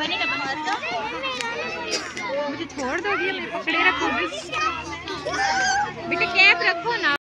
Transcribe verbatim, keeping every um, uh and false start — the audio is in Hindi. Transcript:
मुझे छोड़ दोगी, मैं पकड़े रखूंगी। बेटा कैप रखो ना।